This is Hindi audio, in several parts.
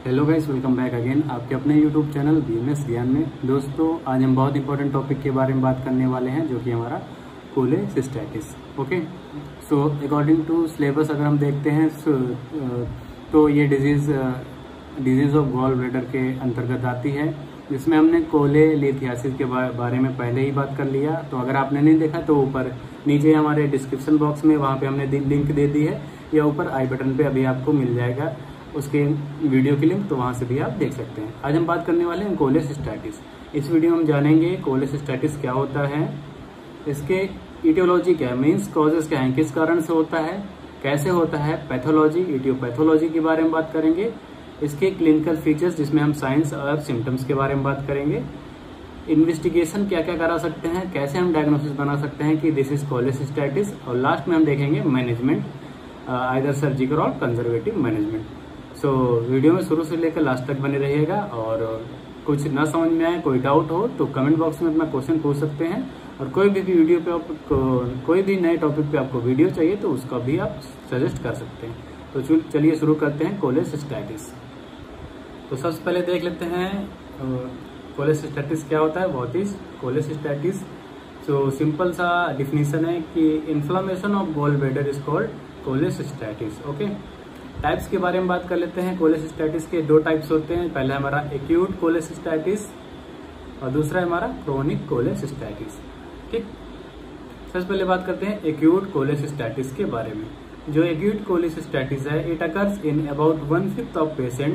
Hello guys, welcome back again आपके अपने यूट्यूब चैनल बीएमएस ज्ञान में। दोस्तों, आज हम बहुत इंपॉर्टेंट टॉपिक के बारे में बात करने वाले हैं, जो कि हमारा cholecystitis. Okay, so according to syllabus अगर हम देखते हैं तो ये डिजीज़ ऑफ गॉल ब्लैडर के अंतर्गत आती है, जिसमें हमने कोलेलिथियासिस के बारे में पहले ही बात कर लिया। तो अगर आपने नहीं देखा तो ऊपर नीचे हमारे डिस्क्रिप्शन बॉक्स में वहाँ पे हमने लिंक दे दी है, या ऊपर आई बटन पे अभी आपको मिल जाएगा उसके वीडियो की लिंक, तो वहाँ से भी आप देख सकते हैं। आज हम बात करने वाले हैं कोलेसिस्टैटिस। इस वीडियो में हम जानेंगे कोलेसिस्टैटिस क्या होता है, इसके इटियोलॉजी क्या है, मीन्स कॉजेस क्या है, किस कारण से होता है, कैसे होता है, पैथोलॉजी, इटियोपैथोलॉजी के बारे में बात करेंगे, इसके क्लिनिकल फीचर्स जिसमें हम साइंस और सिम्टम्स के बारे में बात करेंगे, इन्वेस्टिगेशन क्या क्या करा सकते हैं, कैसे हम डायग्नोसिस बना सकते हैं कि दिस इज कोलेसिस्टैटिस, और लास्ट में हम देखेंगे मैनेजमेंट, आइदर सर्जिकल और कंजर्वेटिव मैनेजमेंट। सो वीडियो में शुरू से लेकर लास्ट तक बने रहिएगा, और कुछ ना समझ में आए, कोई डाउट हो तो कमेंट बॉक्स में अपना क्वेश्चन पूछ सकते हैं, और कोई भी वीडियो पे कोई भी नए टॉपिक पे आपको वीडियो चाहिए तो उसका भी आप सजेस्ट कर सकते हैं। तो चलिए शुरू करते हैं कोलेसिस्टैटिस। तो सबसे पहले देख लेते हैं कोलेसिस्टैटिस क्या होता है, what is cholecystitis. So simple सा डिफिनीशन है कि inflammation of gall bladder is called cholecystitis. Okay, types के बारे में बात कर लेते हैं। कोलेसिस्टैटिस के दो टाइप्स होते हैं, पहला हमारा एक्यूट कोलेसिस्टैटिस और दूसरा है हमारा क्रोनिक कोलेसिस्टैटिस। ठीक, सबसे पहले बात करते हैं एक्यूट कोलेसिस्टैटिस के बारे में। जो एक्यूट कोलेसिस्टैटिस है, it occurs in about 1/5 of patient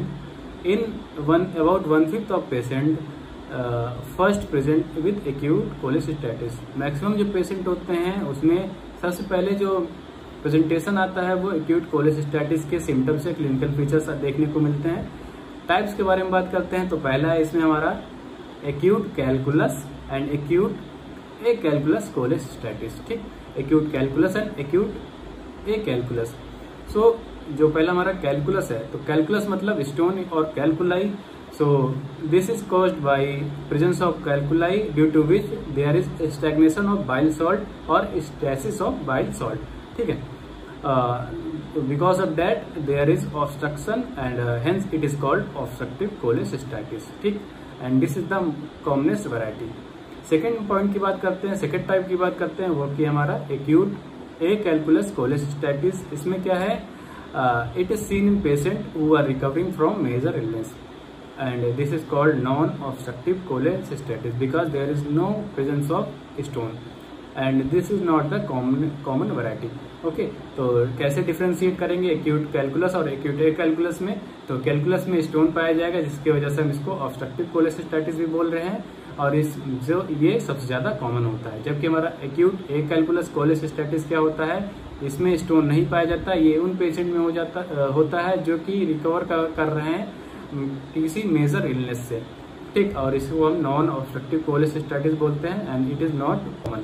first present with acute cholecystitis. Maximum जो पेशेंट होते हैं उसमें सबसे पहले जो प्रेजेंटेशन आता है वो एक्यूट कोलेसिस्टैटिस के सिम्टम्स से क्लिनिकल फीचर्स देखने को मिलते हैं। टाइप्स के बारे में बात करते हैं तो पहला है इसमें हमारा acute calculus and acute acalculous cholecystitis. ठीक, acute calculus and acute acalculous. So जो पहला हमारा कैलकुलस है, तो कैलकुलस मतलब स्टोन और calculi. So this is caused by presence of calculi due to which there is stagnation of bile salt और स्टैसिस ऑफ बाइल सॉल्ट। ठीक है, because of that there is obstruction and hence it is called obstructive cholecystitis. ठीक, and this is the commonest variety. Second point की बात करते हैं, सेकेंड टाइप की बात करते हैं, वो कि हमारा एक्यूट ए कैलकुलस कोलेसिस्टैटिस। इसमें क्या है, it is seen in patient who are recovering from major illness and this is called non obstructive cholecystitis because there is no presence of stone and this is not the common variety. Okay, तो कैसे डिफ्रेंशिएट करेंगे एक्यूट कैलकुलस और एक्यूट ए कैलकुलस में। तो कैलकुलस में स्टोन पाया जाएगा, जिसकी वजह से हम इसको ऑब्स्ट्रक्टिव कोलेसिस्टैटिस भी बोल रहे हैं, और ये सबसे ज्यादा कॉमन होता है। जबकि हमारा एक्यूट ए कैलकुलस कोलेसिस्टैटिस क्या होता है, इसमें स्टोन नहीं पाया जाता। ये उन पेशेंट में होता है जो कि रिकवर कर रहे हैं किसी मेजर इलनेस से। ठीक, और इसको हम नॉन ऑब्स्ट्रक्टिव कोलेसिस्टैटिस बोलते हैं and it is not common.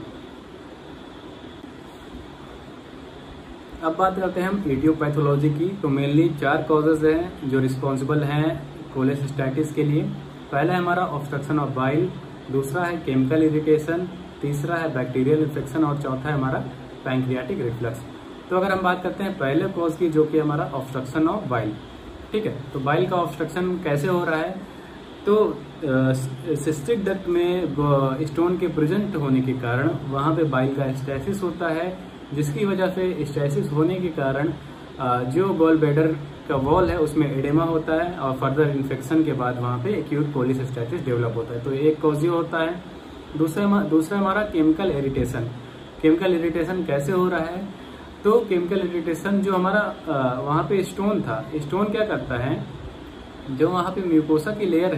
अब बात करते हैं हम इटियोपैथोलॉजी की। तो मेनली 4 कॉजेज हैं जो रिस्पॉन्सिबल हैं कोलेसिस्टैटिस के लिए। पहला है हमारा ऑब्स्ट्रक्शन ऑफ बाइल, दूसरा है केमिकल इरिटेशन, तीसरा है बैक्टीरियल इन्फेक्शन, और चौथा है हमारा पैंक्रियाटिक रिफ्लक्स। तो अगर हम बात करते हैं पहले कॉज की, जो कि हमारा ऑब्स्ट्रक्शन ऑफ बाइल। ठीक है, तो बाइल का ऑब्स्ट्रक्शन कैसे हो रहा है, तो सिस्टिक डक्ट में स्टोन के प्रेजेंट होने के कारण वहां पे बाइल का स्टैसिस होता है, जिसकी वजह से स्टैसिस होने के कारण जो गॉल ब्लैडर का वॉल है उसमें एडेमा होता है, और फर्दर इन्फेक्शन के बाद वहां पे एक्यूट कोलेसिस्टैटिस डेवलप होता है। तो एक कॉज ये होता है। दूसरा हमारा केमिकल इरिटेशन। केमिकल इरिटेशन कैसे हो रहा है, तो केमिकल इरिटेशन जो हमारा वहां पे स्टोन था, स्टोन क्या करता है, जो वहां पे म्यूकोसा की लेयर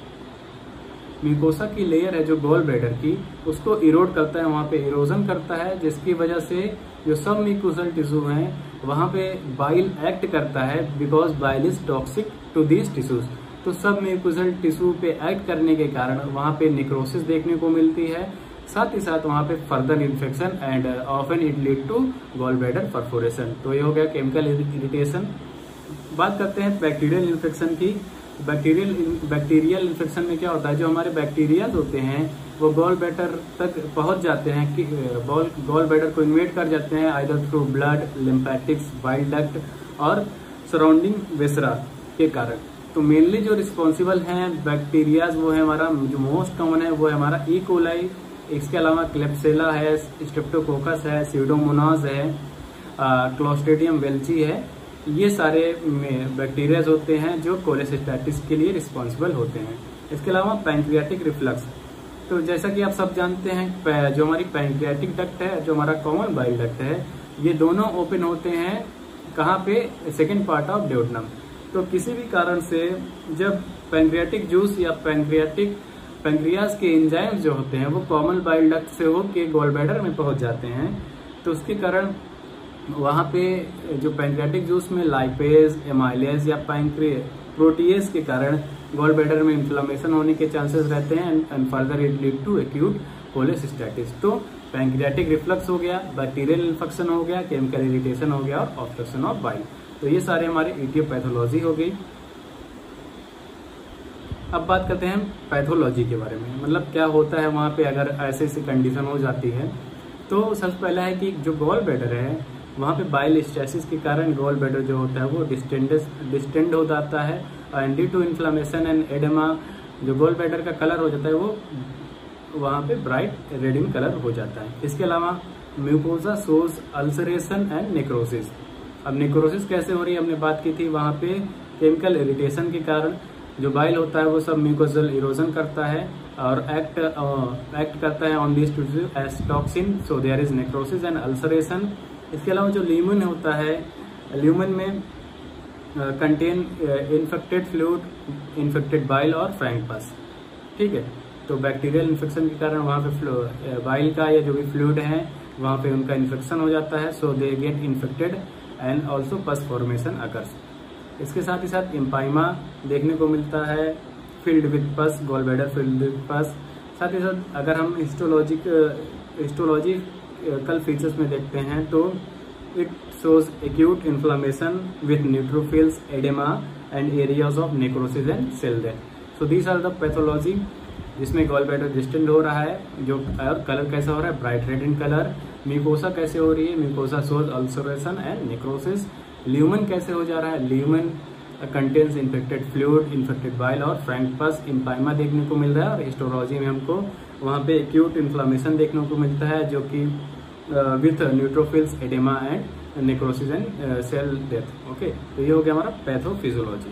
है जो गॉल ब्लैडर की, उसको इरोड करता है, वहां पे इरोजन करता है, जिसकी वजह से जो सब म्यूकोसल टिश्यू हैं वहां पे बाइल एक्ट करता है, because bile is toxic to these tissues. तो सब म्यूकोसल टिश्यू पे एक्ट करने के कारण वहां पे निक्रोसिस देखने को मिलती है, साथ ही साथ वहां पे further infection and often it lead to gall bladder perforation. तो ये हो गया केमिकल इरिटेशन। बात करते हैं बैक्टीरियल इन्फेक्शन की। बैक्टीरियल इन्फेक्शन में क्या होता है, जो हमारे बैक्टीरिया होते हैं वो गॉल ब्लैडर तक पहुंच जाते हैं, कि गॉल ब्लैडर को इन्वेड कर जाते हैं, either through blood, lymphatics, bile duct और सराउंडिंग वेसरा के कारण। तो मेनली जो रिस्पॉन्सिबल हैं बैक्टीरियाज वो है हमारा जो मोस्ट कॉमन है वो है हमारा ई कोलाई, इसके अलावा क्लेप्सिला है, स्ट्रेप्टोकोकस है, स्यूडोमोनास है, क्लोस्ट्रीडियम वेल्ची है। ये सारे बैक्टीरियाज होते हैं जो कोलेसिस्टाइटिस के लिए रिस्पॉन्सिबल होते हैं। इसके अलावा पैंक्रियाटिक रिफ्लक्स, तो जैसा कि आप सब जानते हैं जो हमारी पैंक्रियाटिक डक्ट है, जो हमारा कॉमन बाइल डक्ट है, ये दोनों ओपन होते हैं कहाँ पे, सेकेंड पार्ट ऑफ ड्यूडेनम। तो किसी भी कारण से जब पैंक्रियाटिक जूस या पैंक्रियाज के एंजाइम्स जो होते हैं वो कॉमन बाइल डक्ट से होकर गॉल ब्लैडर में पहुंच जाते हैं, तो उसके कारण वहाँ पे जो पैंक्रियाटिक जूस में लाइपेज, एमाइलेज या प्रोटीएज के कारण गॉल ब्लैडर में इन्फ्लेमेशन होने के चांसेस रहते हैं and further it lead to acute cholecystitis. तो पैंक्रियाटिक रिफ्लक्स हो गया, बैक्टीरियल इन्फेक्शन हो गया, केमिकल इरिटेशन हो गया और ऑब्स्ट्रक्शन ऑफ बाइल। तो ये सारे हमारे इटियोपैथोलॉजी हो गई। अब बात करते हैं पैथोलॉजी के बारे में, मतलब क्या होता है वहाँ पे अगर ऐसे कंडीशन हो जाती है। तो सबसे पहला है कि जो गॉल ब्लैडर है वहाँ पे बाइल स्टेसिस के कारण गॉल ब्लैडर जो होता है वो डिस्टेंड हो जाता है and due to inflammation and oedema जो गॉल ब्लैडर का कलर हो जाता है वो वहाँ पे ब्राइट रेड इन कलर हो जाता है। इसके अलावा mucosa shows ulceration and necrosis. अब नेक्रोसिस कैसे हो रही है हमने बात की थी, वहाँ पे केमिकल इरिटेशन के कारण जो बाइल होता है वो सब म्यूकोसल इरोजन करता है और एक्ट करता है on this tissue as toxin, so there is necrosis and ulceration. इसके अलावा जो ल्यूमन होता है, ल्यूमन में contain infected fluid, infected bile और फ्रैंक पस। ठीक है, तो बैक्टीरियल इन्फेक्शन के कारण वहाँ पे बाइल का या जो भी फ्लूइड है वहाँ पे उनका इन्फेक्शन हो जाता है, so they get infected and also pus formation occurs. इसके साथ ही साथ इम्पाइमा देखने को मिलता है, filled with pus, gall bladder filled with pus. साथ ही साथ अगर हम हिस्टोलॉजिकल फीचर्स में देखते हैं तो it shows acute inflammation with neutrophils, oedema and areas of necrosis and cell death. So these are the pathology जिसमें गॉल ब्लैडर डिस्टेंड हो रहा है, जो और कलर कैसा हो रहा है, bright red in colour. Mucosa कैसे हो रही है, mucosa shows ulceration and necrosis. Lumen कैसे हो जा रहा है, lumen contains infected fluid, infected bile और फ्रैंक पस। इम्पाइमा देखने को मिल रहा है और हिस्टोलॉजी में हमको वहाँ पे एक्यूट इन्फ्लेमेशन देखने को मिलता है जो कि with neutrophils, oedema and necrosis and cell death. Okay, तो ये हो गया हमारा पैथोफिजियोलॉजी।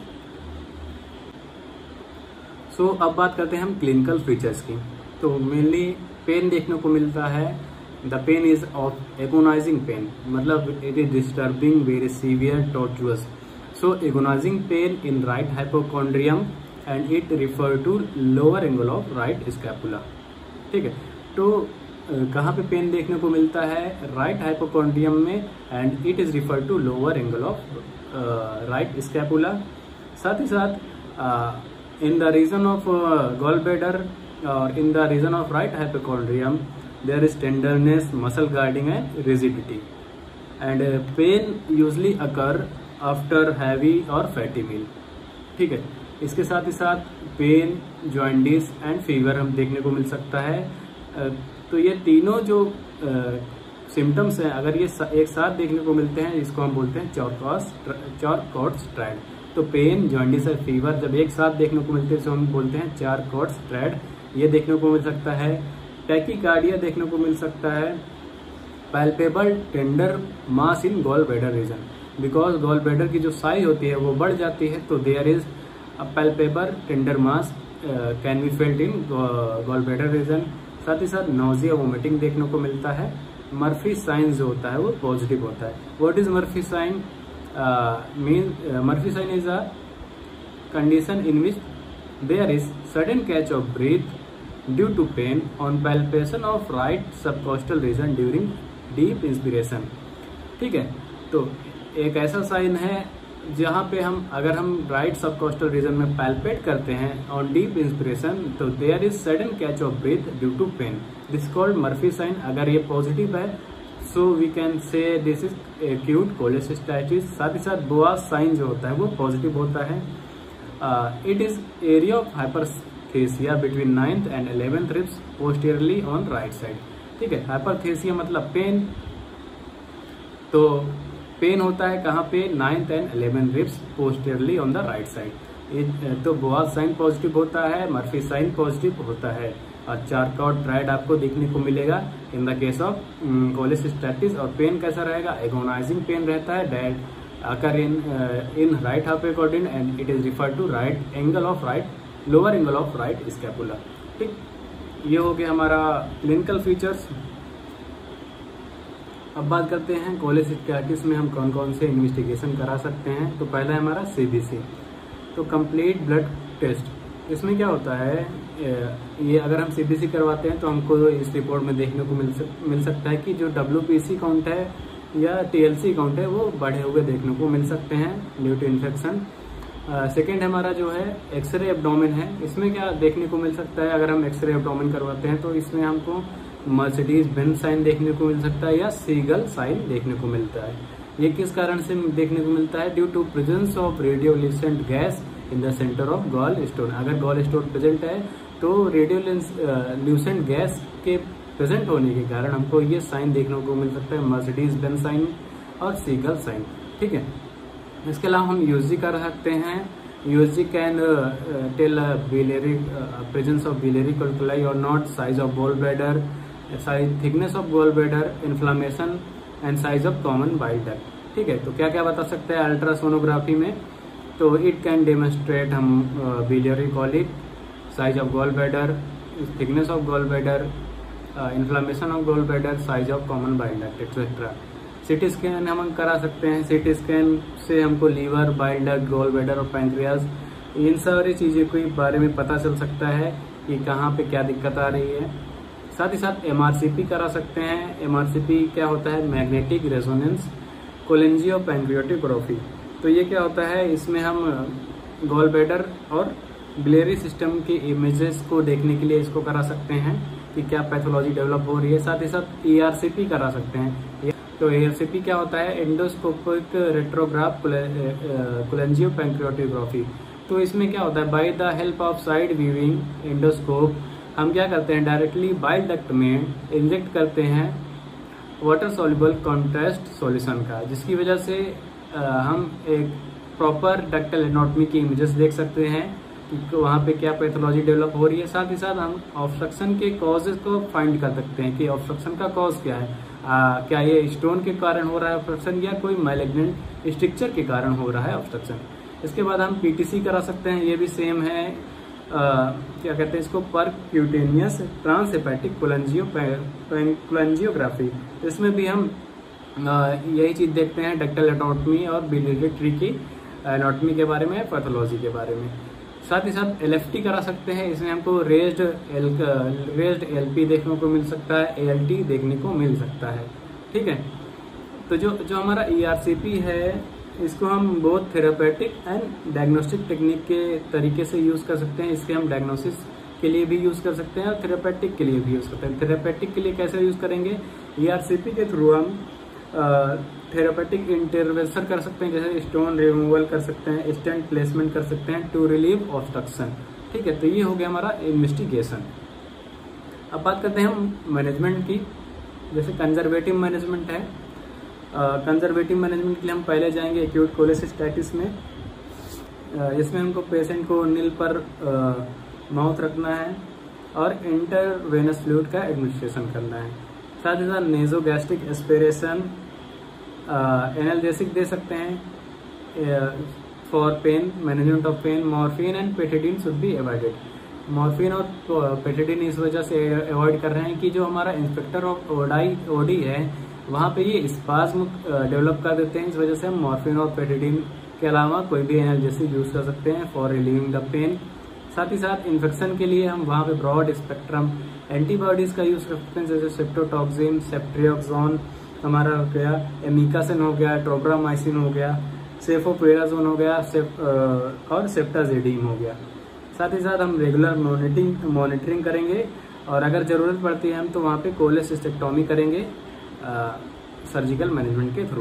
सो अब बात करते हैं हम क्लिनिकल फीचर्स की। तो मेनली पेन देखने को मिलता है, the pain is of agonising pain, मतलब it is disturbing, very severe, tortuous. So agonising pain in right hypochondrium and it refer to lower angle of right scapula. ठीक है, तो कहाँ पे पेन देखने को मिलता है, राइट हाइपोकॉन्ड्रियम में, and it is refer to lower angle of right scapula. साथ ही साथ in the region of gall bladder और in the region of right hypochondrium there is tenderness, muscle guarding and rigidity, and pain usually occur after heavy or fatty meal। ठीक है, इसके साथ ही साथ पेन, जॉइंडिस एंड फीवर हम देखने को मिल सकता है। तो ये तीनों जो सिम्टम्स हैं अगर ये एक साथ देखने को मिलते हैं इसको हम बोलते हैं चारकॉट्स ट्रायड। तो पेन, जॉइंडिस और फीवर जब एक साथ देखने को मिलते हैं तो हम बोलते हैं चारकॉट्स ट्रायड। ये देखने को मिल सकता है। टैकीकार्डिया देखने को मिल सकता है। Palpable tender mass in gall bladder region, because gall bladder की जो साइज होती है वो बढ़ जाती है, तो there is a palpable tender mass can be felt in gall bladder region. साथ ही साथ नोजिया, वोमिटिंग देखने को मिलता है। मर्फी साइन जो होता है वो पॉजिटिव होता है। What is Murphy sign? Murphy sign is a condition in which there is sudden catch of breath due to pain on palpation of right subcostal region during deep inspiration। ठीक है, तो एक ऐसा साइन है जहाँ पे अगर हम राइट सबकॉस्टल रीजन में पैल्पेट करते हैं ऑन डीप इंस्पिरेशन तो there is sudden catch of breath due to pain, this called Murphy sign. अगर ये पॉजिटिव है so we can say this is acute cholecystitis. साथ ही साथ बोआज साइन जो होता है वो पॉजिटिव होता है। It is area of hyperaesthesia between 9th and 11th ribs posteriorly on right side। ठीक है, हाइपरथेसिया मतलब पेन, तो पेन होता है कहाँ पे, 9th and 11th ribs posteriorly on the right side। तो बोआज साइन पॉजिटिव होता है, मर्फी साइन पॉजिटिव होता है, और चारकॉट ट्राइड आपको देखने को मिलेगा in the case of cholecystitis. और पेन कैसा रहेगा, एगोनाइजिंग पेन रहता है, dead occur in right half quadrant and it is referred to right angle of right lower angle of right scapula. ठीक, ये हो गया हमारा क्लिनिकल फीचर्स। अब बात करते हैं कोलेसिस्टैटिस में हम कौन कौन से इन्वेस्टिगेशन करा सकते हैं। तो पहला है हमारा सीबीसी, तो कंप्लीट ब्लड टेस्ट। इसमें क्या होता है, ये अगर हम सीबीसी करवाते हैं तो हमको इस रिपोर्ट में देखने को मिल सकता है कि जो WBC काउंट है या TLC काउंट है वो बढ़े हुए देखने को मिल सकते हैं ड्यू टू इन्फेक्शन। सेकेंड हमारा जो है एक्सरे एब्डोमेन है। इसमें क्या देखने को मिल सकता है, अगर हम एक्सरे एब्डोमेन करवाते हैं तो इसमें हमको मर्सिडीज बेंज साइन देखने को मिल सकता है या सीगल साइन देखने को मिलता है। ये किस कारण से देखने को मिलता है, due to presence of radiolucent gas in the center of gall stone. अगर गॉल स्टोन प्रेजेंट है तो रेडियोल्यूसेंट गैस के प्रेजेंट होने के कारण हमको ये साइन देखने को मिल सकता है, मर्सिडीज बेंज साइन और सीगल साइन। ठीक है, इसके अलावा हम यूएसजी कर सकते हैं। USG can tell biliary presence of biliary calculi और not, size of gall bladder, size thickness of gall bladder, inflammation and size of common bile duct. ठीक है, तो क्या क्या बता सकते हैं अल्ट्रासोनोग्राफी में, तो इट कैन डेमोन्स्ट्रेट हम biliary colic, size of gall bladder, thickness of gall bladder, inflammation of gall bladder, size of common bile duct etcetera. CT scan हम करा सकते हैं। सीटी स्कैन से हमको liver, bile duct, gall bladder और पैंक्रियाज, इन सारी चीज़ों के बारे में पता चल सकता है कि कहाँ पे क्या दिक्कत आ रही है। साथ ही साथ MRCP करा सकते हैं। MRCP क्या होता है, मैग्नेटिक रेजोनेंस कोलेंजियो पैंक्रियोटिग्राफी। तो ये क्या होता है, इसमें हम गॉल ब्लैडर और बिलियरी सिस्टम के इमेजेस को देखने के लिए इसको करा सकते हैं कि क्या पैथोलॉजी डेवलप हो रही है। साथ ही साथ ERCP करा सकते हैं। तो ERCP क्या होता है, एंडोस्कोपिक रेट्रोग्राफ कोलेंजियो पैंक्रियोटिग्राफी। तो इसमें क्या होता है, by the help of side viewing endoscope हम क्या करते हैं, डायरेक्टली बाइल डक्ट में इंजेक्ट करते हैं वाटर सॉल्युबल कॉन्ट्रास्ट सॉल्यूशन का, जिसकी वजह से हम एक प्रॉपर डक्टल एनाटॉमी की इमेजेस देख सकते हैं कि वहाँ पे क्या पैथोलॉजी डेवलप हो रही है। साथ ही साथ हम ऑब्स्ट्रक्शन के कॉजेज को फाइंड कर सकते हैं कि ऑब्स्ट्रक्शन का कॉज क्या है, क्या ये स्टोन के कारण हो रहा है ऑब्स्ट्रक्शन या कोई मैलिग्नेंट स्ट्रक्चर के कारण हो रहा है ऑब्स्ट्रक्शन। इसके बाद हम PTC करा सकते हैं। ये भी सेम है, क्या कहते हैं इसको, परक्यूटेनियस ट्रांसहेपेटिक कोलेंजियोग्राफी। इसमें भी हम यही चीज देखते हैं, डक्टल एनाटॉमी और बिलियरी ट्री की एनाटॉमी के बारे में, पैथोलॉजी के बारे में। साथ ही साथ LFT करा सकते हैं। इसमें हमको रेज्ड LP देखने को मिल सकता है, ALT देखने को मिल सकता है। ठीक है, तो जो हमारा ERCP है इसको हम बहुत थेरापेटिक एंड डायग्नोस्टिक टेक्निक के तरीके से यूज कर सकते हैं। इसके हम डायग्नोसिस के लिए भी यूज कर सकते हैं और थेरापेटिक के लिए भी यूज करते हैं। थेरापेटिक के लिए कैसे यूज करेंगे, ERCP के थ्रू हम थेरापेटिक इंटरवेंशन कर सकते हैं, जैसे स्टोन रिमूवल कर सकते हैं, स्टेंट प्लेसमेंट कर सकते हैं टू रिलीव ऑब्स्ट्रक्शन। ठीक है, तो ये हो गया हमारा इन्वेस्टिगेशन। अब बात करते हैं हम मैनेजमेंट की। जैसे कंजर्वेटिव मैनेजमेंट है, कंजर्वेटिव मैनेजमेंट के लिए हम पहले जाएंगे एक्यूट कोलेसिस्टैटिस में। इसमें हमको पेशेंट को नील पर माउथ रखना है और इंटरवेनस फ्लूइड का एडमिनिस्ट्रेशन करना है। साथ ही साथ नेजोगैस्ट्रिक एस्पिरेशन, एनाल्जेसिक दे सकते हैं for pain, management of pain. Morphine and pethidine should be avoided. Morphine और पेटिडिन इस वजह से अवॉइड कर रहे हैं कि जो हमारा इंस्पेक्टर ऑफ ओडी है वहाँ पे ये स्पाज्म डेवलप कर देते हैं। इस वजह से हम मॉर्फिन और पेटिडिन के अलावा कोई भी एनाल्जेसिक यूज कर सकते हैं फॉर रिलीविंग द पेन। साथ ही साथ इन्फेक्शन के लिए हम वहाँ पे ब्रॉड स्पेक्ट्रम एंटीबॉडीज का यूज कर सकते हैं, जैसे सेप्टोटॉक्सिन, सेफ्ट्रियाक्सोन हमारा हो गया, एमिकासिन हो गया, ट्रोब्रामाइसिन हो गया, सेफोपेराजोन हो गया और सेप्टाजिडीन हो गया। साथ ही साथ हम रेगुलर मॉनिटरिंग करेंगे और अगर जरूरत पड़ती है हम तो वहाँ पे कोलेसिस्टेक्टोमी करेंगे सर्जिकल मैनेजमेंट के थ्रू।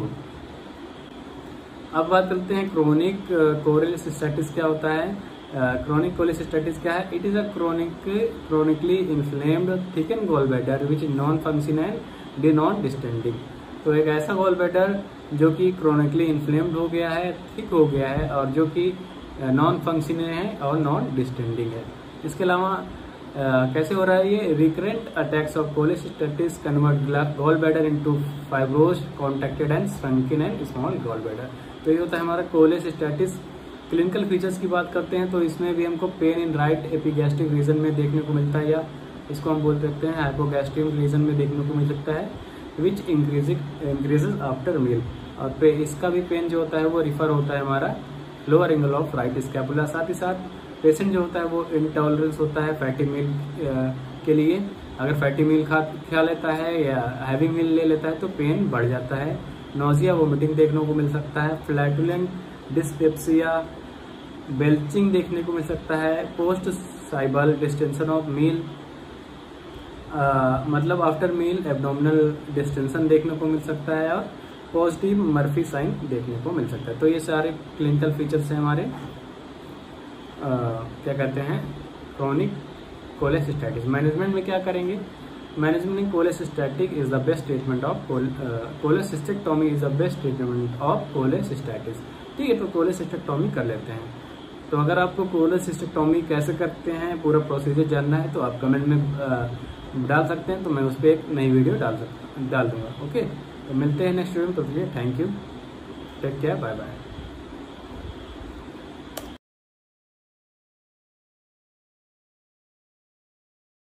अब बात करते हैं क्रोनिक कोलेसिस्टैटिस क्या होता है। क्रोनिक कोलेसिस्टैटिस क्या है, it is a chronically inflamed thicken gall bladder which non function and they not distending. तो एक ऐसा गॉल ब्लैडर जो कि क्रोनिकली इन्फ्लेम्ड हो गया है, थिक हो गया है और जो कि नॉन फंक्शनल है और नॉन डिस्टेंडिंग है। इसके अलावा कैसे हो रहा है ये, recurrent attacks of cholecystitis convert gall bladder into fibrose contracted and shrunken and small gall bladder. तो ये होता है हमारा कोलेसिस्टेटिस। क्लिनिकल फीचर्स की बात करते हैं तो इसमें भी हमको pain in right epigastric region में देखने को मिलता है, या इसको हम बोल सकते हैं हाइपोगैस्ट्रिक रीजन में देखने को मिल सकता है, विच इंक्रीजेज आफ्टर मील। और इसका भी पेन जो होता है वो रिफर होता है हमारा lower angle of right scapula. साथ ही साथ पेशेंट जो होता है वो इंटॉलरेंस होता है फैटी मील के लिए। अगर फैटी मील खा लेता है या हैवी मील ले लेता है तो पेन बढ़ जाता है। नोजिया वोमिटिंग देखने को मिल सकता है, फ्लैटुलेंट डिस्पेप्सिया बेल्चिंग देखने को मिल सकता है, post cibal distension of meal मतलब आफ्टर मील एब्डोमिनल डिस्टेंशन देखने को मिल सकता है, और पॉजिटिव मर्फी साइन देखने को मिल सकता है। तो ये सारे क्लिनिकल फीचर्स हैं हमारे क्या कहते हैं क्रोनिक कोलेसिस्टैटिस। मैनेजमेंट में क्या करेंगे, मैनेजमेंट में cholecystectomy is the best treatment of cholecystectomy is the best treatment of cholecystitis. ठीक है, तो कोलेसिस्टेक्टोमी कर लेते हैं। तो अगर आपको कोलेसिस्टेक्टोमी कैसे करते हैं पूरा प्रोसीजर जानना है तो आप कमेंट में डाल सकते हैं, तो मैं उस पर एक नई वीडियो डाल दूंगा। ओके, तो मिलते हैं नेक्स्ट वीडियो में, तो thank you, take care, bye bye.